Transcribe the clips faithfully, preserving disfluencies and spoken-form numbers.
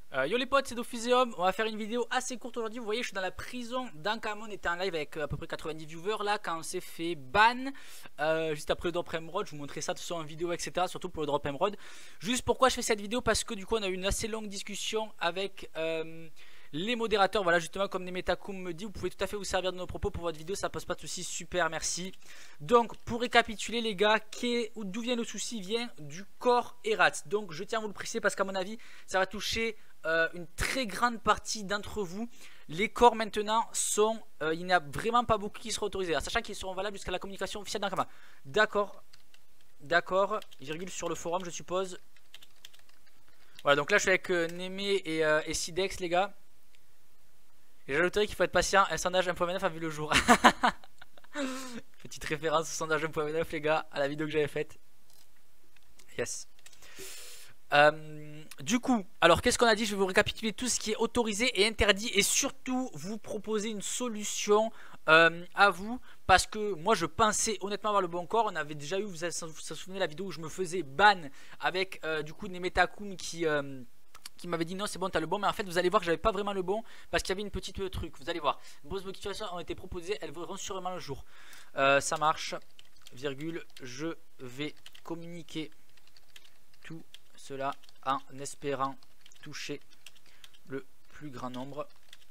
Euh, yo les potes, c'est Dophusium. On va faire une vidéo assez courte aujourd'hui. Vous voyez, je suis dans la prison d'Ankama. On était en live avec euh, à peu près quatre-vingt-dix viewers là quand on s'est fait ban euh, juste après le drop Emerald. Je vous montrerai ça tout ça en vidéo, et cetera. Surtout pour le drop Emerald. Juste pourquoi je fais cette vidéo, parce que du coup on a eu une assez longue discussion avec euh, les modérateurs. Voilà, justement comme Nemetakum me dit, vous pouvez tout à fait vous servir de nos propos pour votre vidéo, ça pose pas de soucis. Super, merci. Donc pour récapituler les gars, d'où vient le souci? Vient du corps Erat. Donc je tiens à vous le préciser parce qu'à mon avis ça va toucher Euh, une très grande partie d'entre vous. Les corps maintenant sont euh, il n'y a vraiment pas beaucoup qui seront autorisés, alors, sachant qu'ils seront valables jusqu'à la communication officielle d'Ankama. D'accord, d'accord, virgule sur le forum je suppose. Voilà, donc là je suis avec euh, Némé et, euh, et Sidex les gars. Et j'ajouterai qu'il faut être patient, un sondage un point neuf a vu le jour. Petite référence au sondage un point neuf les gars, à la vidéo que j'avais faite. Yes. Euh, du coup, alors qu'est-ce qu'on a dit? Je vais vous récapituler tout ce qui est autorisé et interdit et surtout vous proposer une solution euh, à vous, parce que moi je pensais honnêtement avoir le bon corps. On avait déjà eu, vous vous souvenez la vidéo où je me faisais ban avec euh, du coup Nemetakum qui euh, qui m'avait dit non c'est bon t'as le bon, mais en fait vous allez voir que j'avais pas vraiment le bon parce qu'il y avait une petite euh, truc, vous allez voir, de nombreuses modifications ont été proposées, elles verront sûrement le jour. euh, ça marche, virgule, je vais communiquer tout cela en espérant toucher le plus grand nombre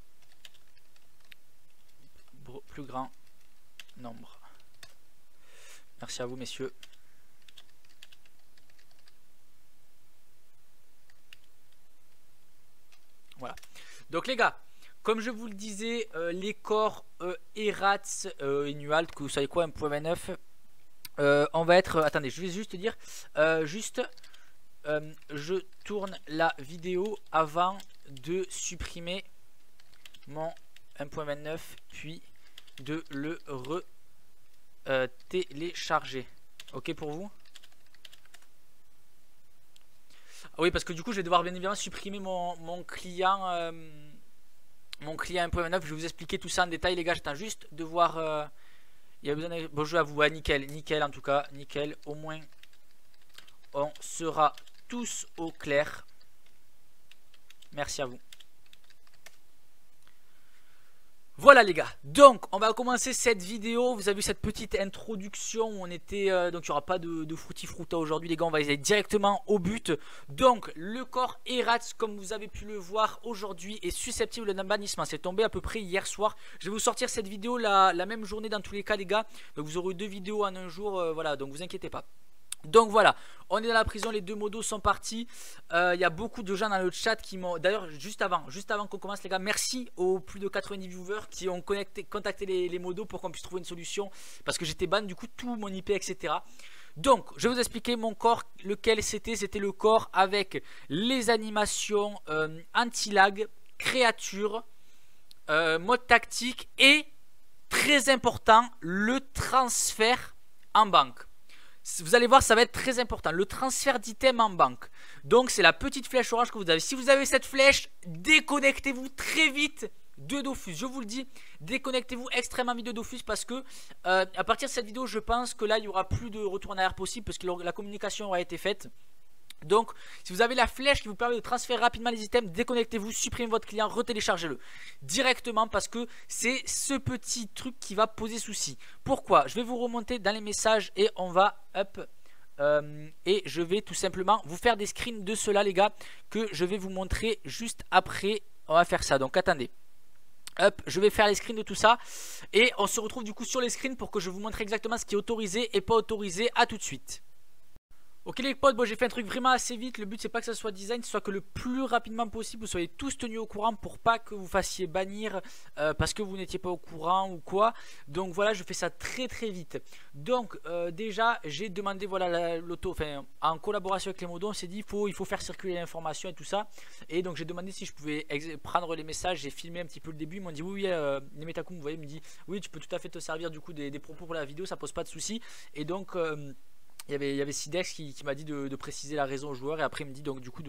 plus grand nombre. Merci à vous messieurs. Voilà, donc les gars, comme je vous le disais, euh, les corps euh, Erats euh, Inualt, que vous savez quoi, un point vingt-neuf, euh, on va être, attendez je vais juste dire euh, juste Euh, je tourne la vidéo avant de supprimer mon un point vingt-neuf puis de le re euh, télécharger. Ok pour vous? Ah oui, parce que du coup je vais devoir bien évidemment supprimer mon, mon client euh, mon client un point vingt-neuf. Je vais vous expliquer tout ça en détail les gars. J'attends juste de voir euh, il y a besoin de... Bonjour à vous, ah, nickel, nickel en tout cas, nickel, au moins on sera tous au clair. Merci à vous. Voilà les gars, donc on va commencer cette vidéo. Vous avez vu cette petite introduction où on était euh, donc il n'y aura pas de, de frutti fruta aujourd'hui les gars, on va aller directement au but. Donc le corps Erats, comme vous avez pu le voir aujourd'hui, est susceptible d'un bannissement. C'est tombé à peu près hier soir. Je vais vous sortir cette vidéo la, la même journée dans tous les cas les gars. Donc vous aurez deux vidéos en un jour, euh, voilà, donc vous inquiétez pas. Donc voilà, on est dans la prison, les deux modos sont partis. Il euh, y a beaucoup de gens dans le chat qui m'ont... D'ailleurs, juste avant, juste avant qu'on commence les gars, merci aux plus de quatre-vingt-dix viewers qui ont connecté, contacté les, les modos pour qu'on puisse trouver une solution. Parce que j'étais ban du coup tout mon I P, et cetera. Donc, je vais vous expliquer mon corps, lequel c'était. C'était le corps avec les animations euh, anti-lag, créatures, euh, mode tactique et, très important, le transfert en banque. Vous allez voir, ça va être très important. Le transfert d'items en banque. Donc, c'est la petite flèche orange que vous avez. Si vous avez cette flèche, déconnectez-vous très vite de Dofus. Je vous le dis, déconnectez-vous extrêmement vite de Dofus parce que euh, à partir de cette vidéo, je pense que là, il n'y aura plus de retour en arrière possible parce que la communication aura été faite. Donc, si vous avez la flèche qui vous permet de transférer rapidement les items, déconnectez-vous, supprimez votre client, retéléchargez-le directement parce que c'est ce petit truc qui va poser souci. Pourquoi? Je vais vous remonter dans les messages et on va up euh, et je vais tout simplement vous faire des screens de cela les gars que je vais vous montrer juste après. On va faire ça, donc attendez. Hop, je vais faire les screens de tout ça et on se retrouve du coup sur les screens pour que je vous montre exactement ce qui est autorisé et pas autorisé. À tout de suite. Ok les potes, bon, j'ai fait un truc vraiment assez vite. Le but c'est pas que ça soit design, soit que le plus rapidement possible vous soyez tous tenus au courant pour pas que vous fassiez bannir euh, parce que vous n'étiez pas au courant ou quoi. Donc voilà, je fais ça très très vite. Donc euh, déjà j'ai demandé voilà l'auto, enfin en collaboration avec les modos, on s'est dit il faut, il faut faire circuler l'information et tout ça. Et donc j'ai demandé si je pouvais prendre les messages, j'ai filmé un petit peu le début, ils m'ont dit oui, oui euh, Nemetakum, vous voyez, me dit oui tu peux tout à fait te servir du coup des, des propos pour la vidéo, ça pose pas de souci. Et donc... Euh, Il y avait, il y avait Sidex qui, qui m'a dit de, de préciser la raison au joueur et après il me dit donc du coup de,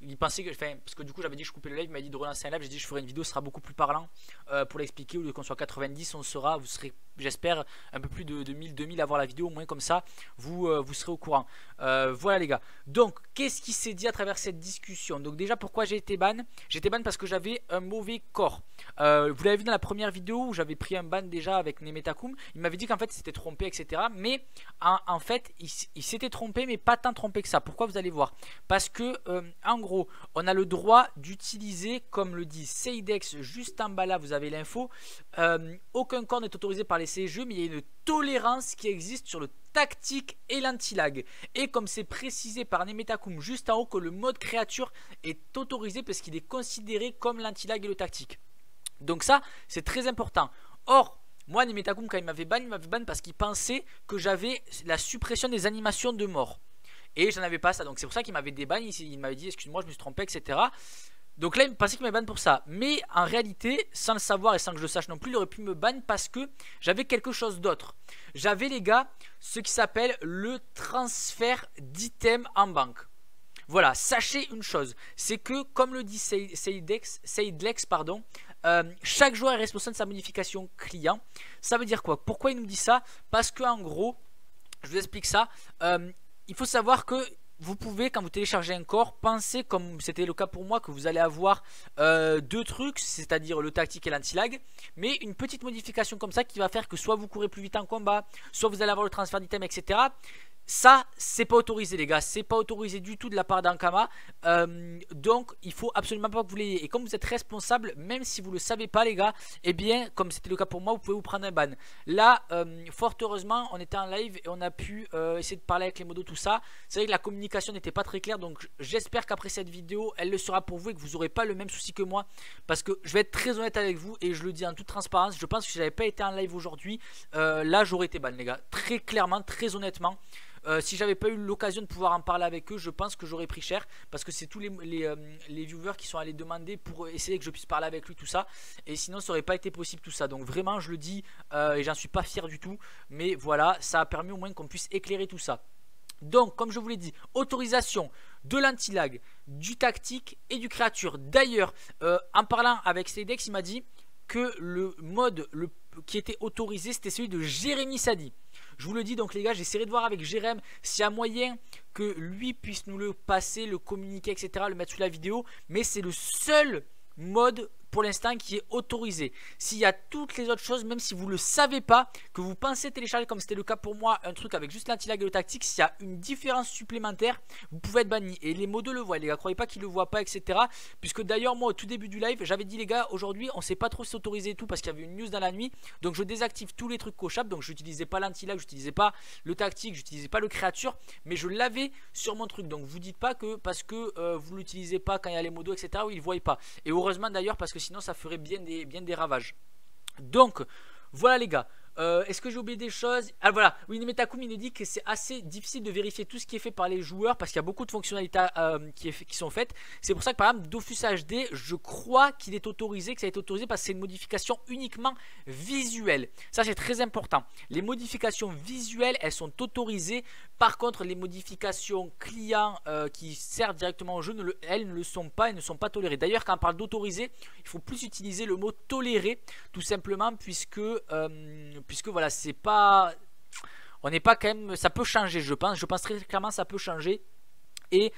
il pensait que, enfin, parce que du coup j'avais dit que je coupais le live, il m'a dit de relancer un live, j'ai dit que je ferai une vidéo, ce sera beaucoup plus parlant euh, pour l'expliquer. Au lieu qu'on soit quatre-vingt-dix, on sera, vous serez, j'espère, un peu plus de, de mille, deux mille à voir la vidéo, au moins comme ça, vous, euh, vous serez au courant. Euh, voilà les gars, donc qu'est-ce qui s'est dit à travers cette discussion? Donc déjà, pourquoi j'ai été ban? J'ai été ban parce que j'avais un mauvais corps. Euh, vous l'avez vu dans la première vidéo où j'avais pris un ban déjà avec Nemetakum, il m'avait dit qu'en fait c'était trompé, et cetera. Mais en, en fait, il, il s'était trompé, mais pas tant trompé que ça. Pourquoi? Vous allez voir. Parce que, euh, en gros, on a le droit d'utiliser, comme le dit Seidex, juste en bas là, vous avez l'info, euh, aucun corps n'est autorisé par les C G E, mais il y a une tolérance qui existe sur le tactique et l'anti-lag. Et comme c'est précisé par Nemetakum juste en haut que le mode créature est autorisé parce qu'il est considéré comme l'anti-lag et le tactique. Donc ça, c'est très important. Or, moi, Nemetakum, quand il m'avait ban, il m'avait ban parce qu'il pensait que j'avais la suppression des animations de mort. Et j'en avais pas ça, donc c'est pour ça qu'il m'avait déban, il, il m'avait dit excuse-moi je me suis trompé, et cetera. Donc là il me pensait qu'il m'avait ban pour ça. Mais en réalité, sans le savoir et sans que je le sache non plus, il aurait pu me ban parce que j'avais quelque chose d'autre. J'avais les gars, ce qui s'appelle le transfert d'items en banque. Voilà, sachez une chose, c'est que comme le dit Seidex, Seidlex, pardon, euh, chaque joueur est responsable de sa modification client. Ça veut dire quoi? Pourquoi il nous dit ça? Parce que en gros, je vous explique ça, euh, il faut savoir que vous pouvez, quand vous téléchargez un corps, penser, comme c'était le cas pour moi, que vous allez avoir euh, deux trucs, c'est-à-dire le tactique et l'anti-lag, mais une petite modification comme ça qui va faire que soit vous courez plus vite en combat, soit vous allez avoir le transfert d'item, et cetera. Ça, c'est pas autorisé les gars, c'est pas autorisé du tout de la part d'Ankama, euh, donc il faut absolument pas que vous l'ayez. Et comme vous êtes responsable, même si vous le savez pas les gars, eh bien comme c'était le cas pour moi, vous pouvez vous prendre un ban. Là, euh, fort heureusement, on était en live et on a pu euh, essayer de parler avec les modos, tout ça. C'est vrai que la communication n'était pas très claire, donc j'espère qu'après cette vidéo, elle le sera pour vous et que vous n'aurez pas le même souci que moi. Parce que je vais être très honnête avec vous et je le dis en toute transparence, je pense que si j'avais pas été en live aujourd'hui, euh, là j'aurais été ban les gars. Très clairement, très honnêtement. Euh, si j'avais pas eu l'occasion de pouvoir en parler avec eux, je pense que j'aurais pris cher parce que c'est tous les, les, euh, les viewers qui sont allés demander pour essayer que je puisse parler avec lui, tout ça. Et sinon ça aurait pas été possible tout ça. Donc vraiment je le dis euh, et j'en suis pas fier du tout. Mais voilà, ça a permis au moins qu'on puisse éclairer tout ça. Donc comme je vous l'ai dit, autorisation de l'anti-lag, du tactique et du créature. D'ailleurs euh, en parlant avec Seidex, il m'a dit que le mode le, qui était autorisé c'était celui de Jérémy Sadi. Je vous le dis donc les gars, j'essaierai de voir avec Jérém s'il y a moyen que lui puisse nous le passer, le communiquer, et cetera, le mettre sous la vidéo. Mais c'est le seul mode pour l'instant qui est autorisé. S'il y a toutes les autres choses, même si vous ne le savez pas, que vous pensez télécharger comme c'était le cas pour moi, un truc avec juste l'anti-lag et le tactique, s'il y a une différence supplémentaire, vous pouvez être banni. Et les modos le voient, les gars, croyez pas qu'ils le voient pas, et cetera. Puisque d'ailleurs, moi, au tout début du live, j'avais dit les gars, aujourd'hui, on sait pas trop s'autoriser et tout parce qu'il y avait une news dans la nuit. Donc je désactive tous les trucs cochables. Donc je n'utilisais pas l'anti-lag, je n'utilisais pas le tactique, je n'utilisais pas le créature, mais je l'avais sur mon truc. Donc vous dites pas que parce que euh, vous l'utilisez pas quand il y a les modos, et cetera, où ils ne voient pas. Et heureusement d'ailleurs, parce que sinon ça ferait bien des, bien des ravages. Donc voilà les gars, euh, est-ce que j'ai oublié des choses? Ah voilà, oui, Nemetakum il nous dit que c'est assez difficile de vérifier tout ce qui est fait par les joueurs parce qu'il y a beaucoup de fonctionnalités euh, qui, est, qui sont faites. C'est pour ça que par exemple Dofus H D, je crois qu'il est autorisé, que ça a été autorisé parce que c'est une modification uniquement visuelle. Ça c'est très important. Les modifications visuelles elles sont autorisées. Par contre les modifications clients euh, qui servent directement au jeu, ne le, elles ne le sont pas et ne sont pas tolérées. D'ailleurs quand on parle d'autoriser, il faut plus utiliser le mot tolérer tout simplement puisque euh, puisque voilà c'est pas, on n'est pas quand même, ça peut changer je pense, je pense très clairement ça peut changer et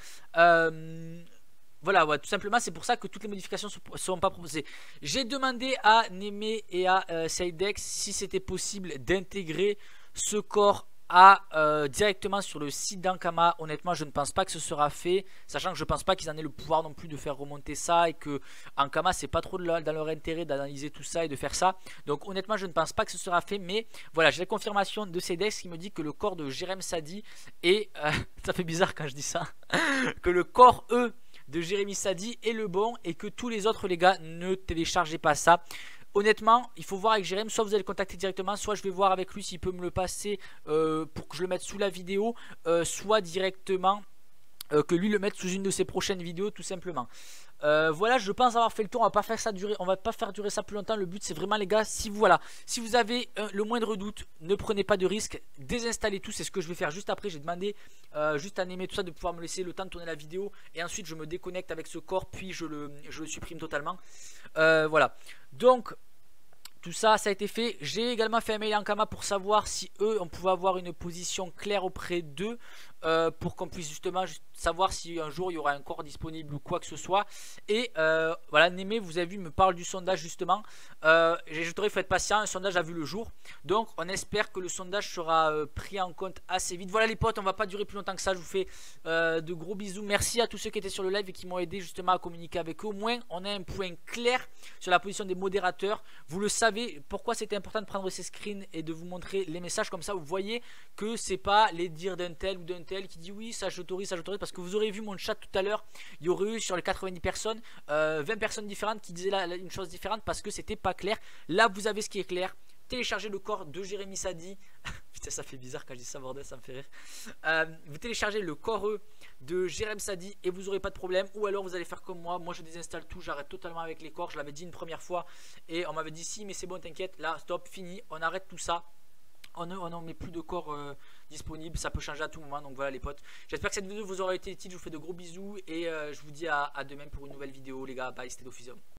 euh, voilà, ouais, tout simplement c'est pour ça que toutes les modifications ne sont pas proposées. J'ai demandé à Némé et à euh, Seidex si c'était possible d'intégrer ce corps à, euh, directement sur le site d'Ankama. Honnêtement je ne pense pas que ce sera fait, sachant que je ne pense pas qu'ils en aient le pouvoir non plus de faire remonter ça et que Ankama c'est pas trop de leur, dans leur intérêt d'analyser tout ça et de faire ça. Donc honnêtement je ne pense pas que ce sera fait, mais voilà, j'ai la confirmation de Seidex qui me dit que le corps de Jérémy Sadi et euh, ça fait bizarre quand je dis ça que le corps E de Jérémy Sadi est le bon et que tous les autres les gars ne téléchargez pas ça. Honnêtement, il faut voir avec Jérém, soit vous allez le contacter directement, soit je vais voir avec lui s'il peut me le passer euh, pour que je le mette sous la vidéo, euh, soit directement Euh, que lui le mette sous une de ses prochaines vidéos tout simplement. Euh, voilà, je pense avoir fait le tour. On va pas faire ça durer, on va pas faire durer ça plus longtemps. Le but c'est vraiment les gars, si vous voilà, si vous avez euh, le moindre doute, ne prenez pas de risque, désinstallez tout. C'est ce que je vais faire juste après. J'ai demandé euh, juste à Némé tout ça de pouvoir me laisser le temps de tourner la vidéo et ensuite je me déconnecte avec ce corps puis je le, je le supprime totalement. Euh, voilà. Donc tout ça, ça a été fait. J'ai également fait un mail à Ankama pour savoir si eux, on pouvait avoir une position claire auprès d'eux euh, pour qu'on puisse justement savoir si un jour il y aura un corps disponible ou quoi que ce soit. Et euh, voilà, Némé, vous avez vu, me parle du sondage justement. Euh, J'ajouterai, il faut être patient, un sondage a vu le jour. Donc on espère que le sondage sera euh, pris en compte assez vite. Voilà les potes, on va pas durer plus longtemps que ça. Je vous fais euh, de gros bisous. Merci à tous ceux qui étaient sur le live et qui m'ont aidé justement à communiquer avec eux. Au moins, on a un point clair sur la position des modérateurs. Vous le savez. Pourquoi c'était important de prendre ces screens et de vous montrer les messages comme ça, vous voyez que c'est pas les dires d'un tel ou d'un tel qui dit oui ça j'autorise, ça j'autorise, parce que vous aurez vu mon chat tout à l'heure, il y aurait eu sur les quatre-vingt-dix personnes euh, vingt personnes différentes qui disaient là, là, une chose différente parce que c'était pas clair. Là vous avez ce qui est clair. Téléchargez le corps de Jérémy Sadi. Putain, ça fait bizarre quand je dis ça, bordel, ça me fait rire. Euh, vous téléchargez le corps de Jérémy Sadi et vous n'aurez pas de problème. Ou alors vous allez faire comme moi. Moi, je désinstalle tout, j'arrête totalement avec les corps. Je l'avais dit une première fois et on m'avait dit si, mais c'est bon, t'inquiète. Là, stop, fini. On arrête tout ça. On ne met plus de corps euh, disponibles. Ça peut changer à tout moment. Donc voilà, les potes. J'espère que cette vidéo vous aura été utile. Je vous fais de gros bisous et euh, je vous dis à, à demain pour une nouvelle vidéo, les gars. Bye, c'était Dophysium.